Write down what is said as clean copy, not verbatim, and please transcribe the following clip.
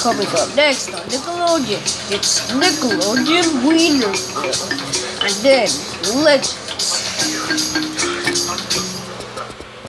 Coming up next on Nickelodeon, it's Nickelodeon Wienerville, and then Legends.